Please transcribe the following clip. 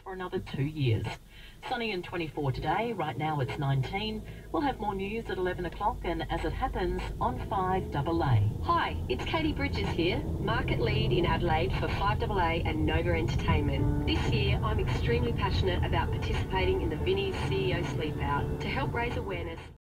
for another 2 years. Sunny and 24 today. Right now it's 19. We'll have more news at 11 o'clock and as it happens on 5AA. Hi, it's Katie Bridges here, market lead in Adelaide for 5AA and Nova Entertainment. This year I'm extremely passionate about participating in the Vinnie's CEO Sleep Out to help raise awareness